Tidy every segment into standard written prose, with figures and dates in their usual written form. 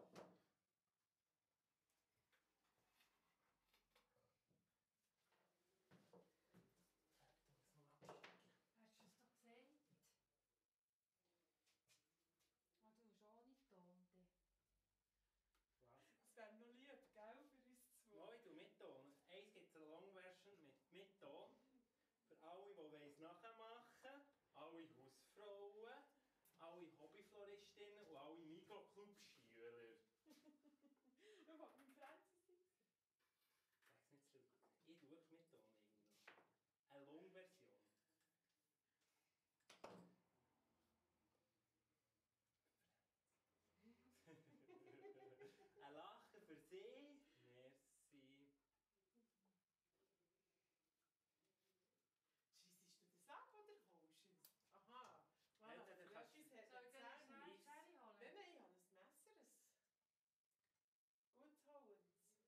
Hast du es doch gesehen? Ah, du hast auch nicht Ton. Was? Es wäre noch lieb, gell, für uns zwei. Mal, du mit Ton. Eins gibt es eine Long Version mit Ton. Für alle, die es nachmachen wollen. Alle Hausfrauen, alle Hobbyfloristinnen und alle Migros-Club-Schüler. Schau mal, mein Francis nicht gesehen. Sag's nicht zu laut. Ich schaue mit Ton irgendwie noch. Eine Long-Version. Ein Lachen für Sie. Merci. Schießt du das ab oder holst du es? Aha. Ja, Voilà, dann kannst du- Francis hat Soll ich dir eine schnell Zähne. Sherry holen? Nein, ich habe ein Messer. Ein gutes Holz.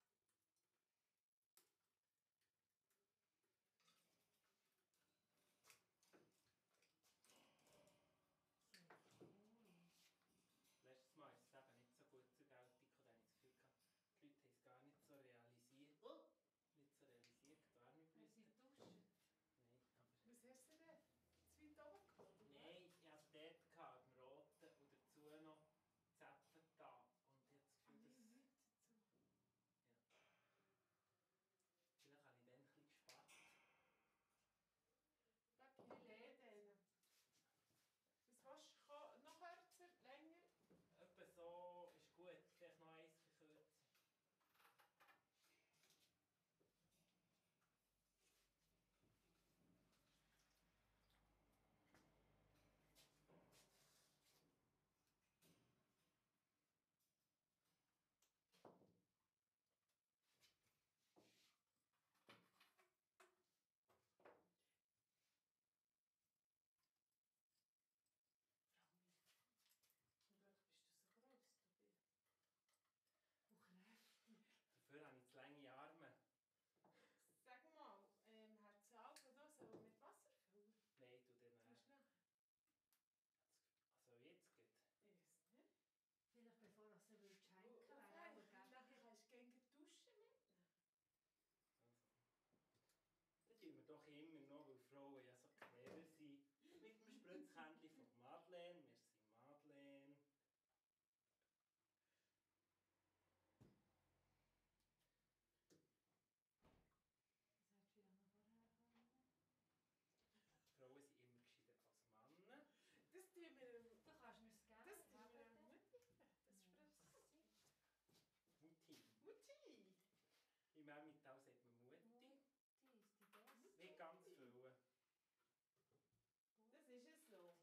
Letztes Mal ist es eben nicht so gut zur Geltung gekommen, da habe ich das Gefühl gehabt, die Leute haben es gar nicht so realisiert. Nicht so realisiert, die Wärmeblüten. Hast du die Dusche? Nein, aber... Was hast du denn? Zu weit oben gekommen? Nein, ich hatte es dort gehabt, im Roten und dazu noch Zäpfen da. Und ich habe das Gefühl, dass... Ja. Vielleicht habe ich dann ein bisschen gespart. Da gibt es denen. Was willst du? Noch kürzer, länger? Etwa so ist gut, vielleicht noch eins verkürzen. Zum Glück bist du so groß, Tobias. Und kräftig. Dafür habe ich zu lange Arme. Sag mal, hat es Algen oder so mit Wasser füllen? Nein, du dann... Kannst du noch? Also jetzt geht. Ich weiß nicht. Vielleicht bevor du sie schenken Und wäre dann auch kannst du gegen duschen mitnehmen. Also. Das tun wir doch immer noch, weil Frauen ja so clever sind. Mit dem Spritzkännchen von Madeleine. Wir sind Madeleine. Das hättest du vielleicht noch vorher können. Frauen sind immer gescheiter als Männer. Das tun wir... Du kannst mir es geben. Das tun wir am Mutti. Das Spritzkännchen. Mutti. Mutti! Im Emmental sagt man Mutti. Die ist die beste. Nicht ganz viel. Das ist es so.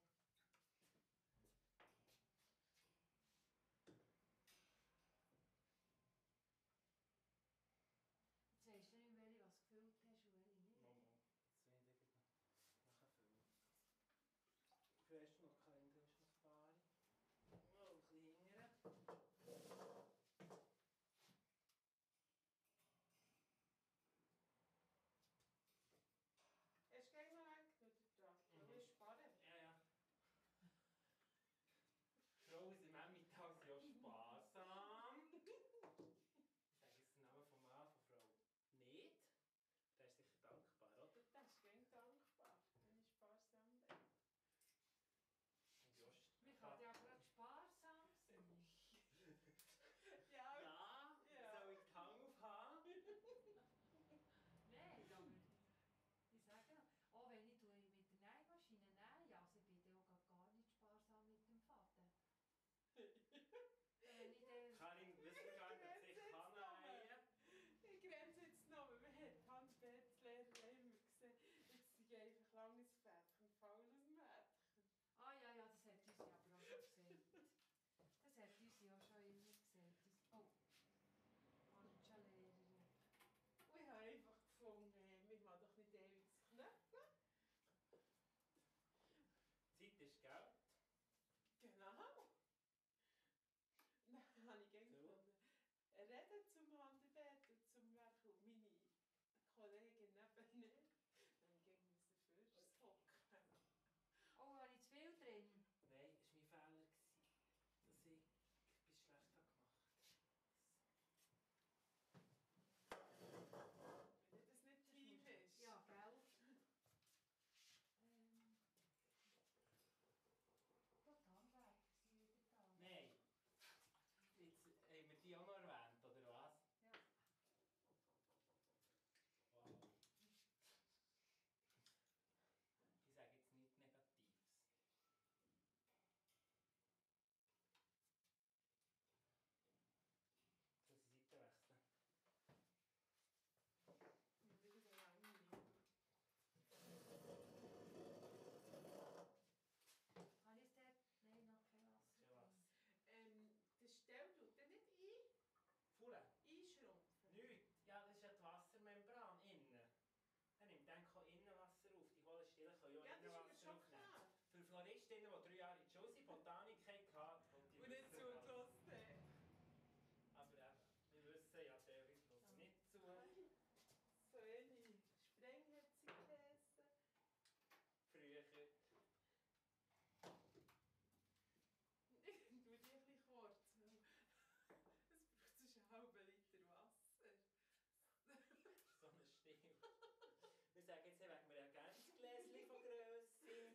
Jetzt weisst du nicht, welche was gefüllt hast und welche nicht. Mama, jetzt will ich nachher füllen. Wie viel hast du noch? Kalender, hast du noch ein paar? Oh, ein bisschen hingern. Hast du gleich noch einen geknüttelt dran? Du willst sparen? Ja, ja. Frauen sind im Emmental ja sparsam. Ich sage jetzt den Namen vom Mann, von Frau nicht. Der ist sicher dankbar, oder? Das ist gern dankbar, wenn ich sparsam bin. Und Jost. Wir können ja gerade sparsam sein. Ja, Ja, Ja. soll ich die Hand aufhaben? Nein, aber ich sage noch, auch wenn ich mit der Nähmaschine nähe, also ich bin dann auch gar nicht sparsam mit dem Vater. Wenn ich dann... Karin, wissen wir gar nicht, dass ich kann nähen. Ich grenze jetzt noch, weil wir haben Handbettlehrer immer gesehen. Jetzt sind einfach langes Fädchen, faules Mädchen. Ah ja, ja, das hat uns ja aber auch schon gesagt. Das hat uns ja schon immer gesagt. Das, oh, Handschenlehrerin. Und ich habe einfach gefunden, wir machen doch nicht ewig zu knöpfeln. Zeit ist Geld. Genau. Ahnung hatten und die Und nicht wissen das. zugelassen haben. Aber eben, wir wissen ja, teilweise hören nicht zu. So eine Sprenghetzig-Käse. Früher. Ich tue die ein bisschen kurz. Es braucht sonst einen halben Liter Wasser. So ein Stil. Wir sagen jetzt, wegen einem Ergänzgläschen von Grösse.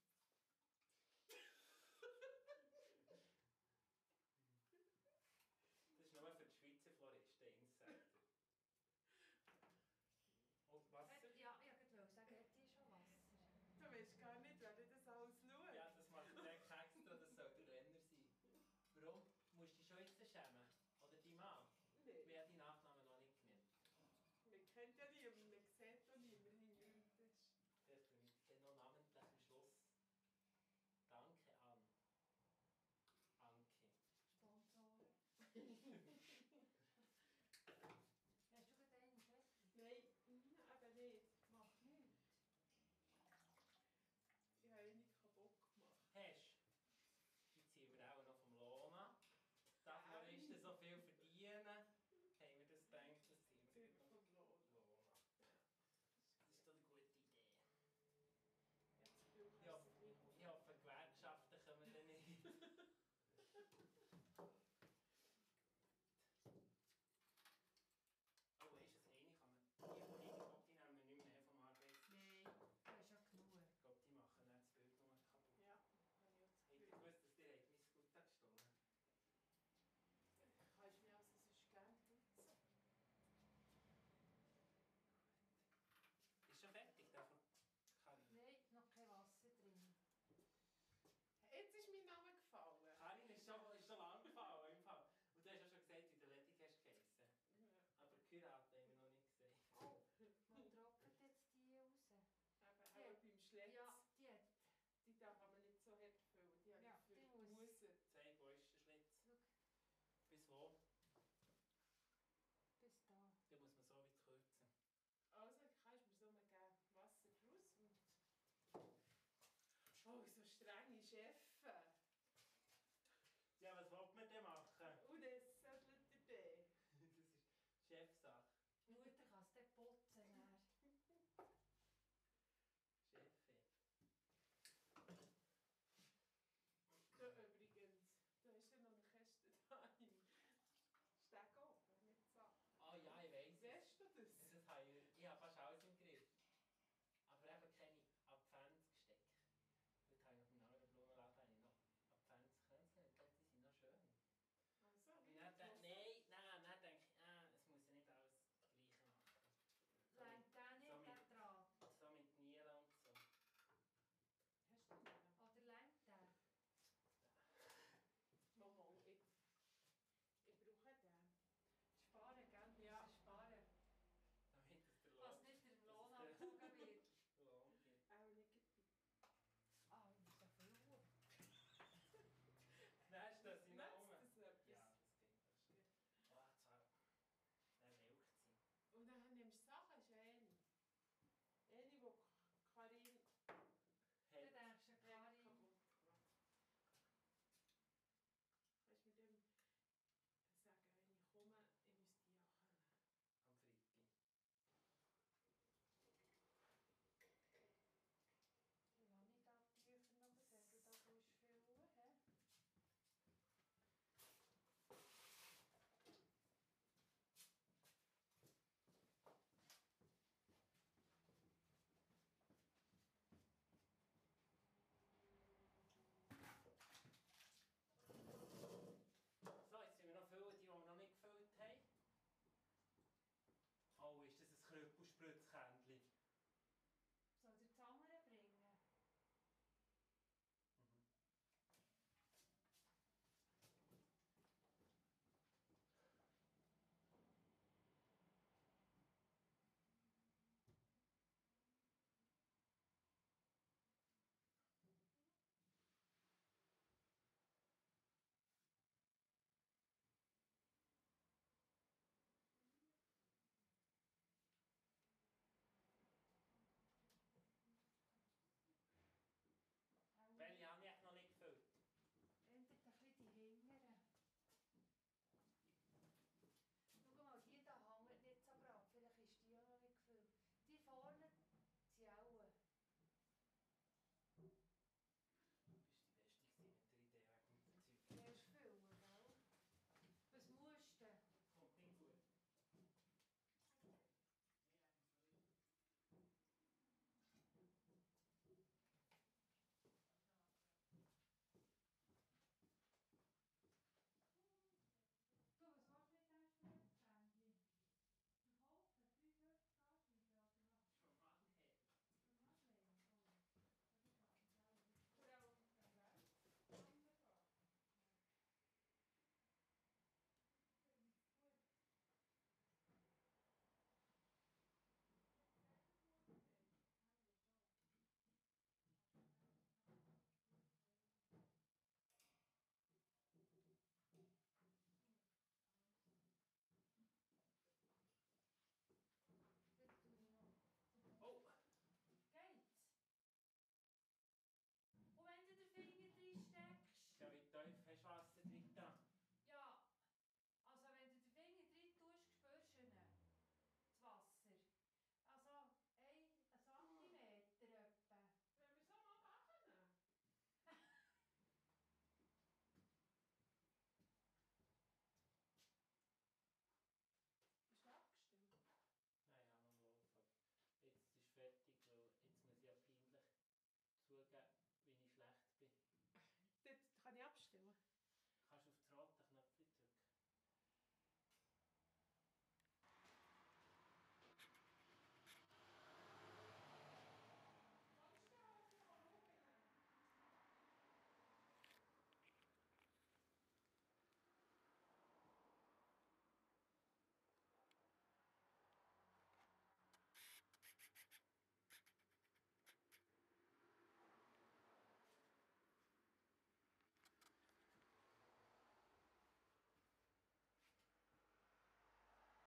Das ist nur für die Schweizer Floristen Insider. Und Wasser? Ja, ich wollte sagen, hat die schon Wasser? Du weißt gar nicht, wer dir das alles schaut. Ja, das macht der extra, das soll der Renner sein. Warum? Musst du dich schon jetzt schämen? Oder dein Mann? Nein. Wer hat deinen Nachnamen noch nicht genannt? Man kennt ja niemanden, man sieht auch niemanden hinter dem Tisch. Das bringe ich dann noch namentlich am Schluss. Danke an Anke. Sponsoren. Hast du gerade einen fertig? Nein, eben nicht. Macht nichts. Ich habe ihn nicht kaputt gemacht. Hast du? Die ziehen wir auch noch vom Lohn an. Darf man ist so viel verdienen? Haben wir das gedacht, das ziehen wir Züge noch vom Lohn. Lohn an. Das ist doch eine gute Idee. Jetzt will ich Ja, es gleich. ich hoffe, Gewerkschaften kommen dann nicht. Oh, weisst du, das eine kann man. Die nehmen wir nicht mehr vom Arbeitstisch. Nein, das ist ja genug. Ich glaube, die machen dann das Bild nur kaputt. Ja, habe ich auch das Habt ihr Gefühl. gewusst, dass ihr mein Scooter gestohlen? Kannst du mir also sonst gerne putzen? Ist schon fertig, davon Karin. Nein, noch kein Wasser drin. Jetzt ist mein Name gefallen. Karin ist schon lange gefallen im Fall. Und du hast ja schon gesagt, wie der Ledig hast geheissen. Ja. Aber geheiratet haben wir noch nicht gesehen. Oh, man trocknet jetzt die raus. Eben, auch beim Schletz. Ja, die hat. Die darf man nicht so hart füllen. Die habe Ja, ich für die die muss- Musen. Zeig, wo ist der Schlitz? Schau, Bis wo? bis da. Den muss man so weit kürzen. Also kannst du mir so mal geben. Wasser raus und... Oh, so strenge Chef.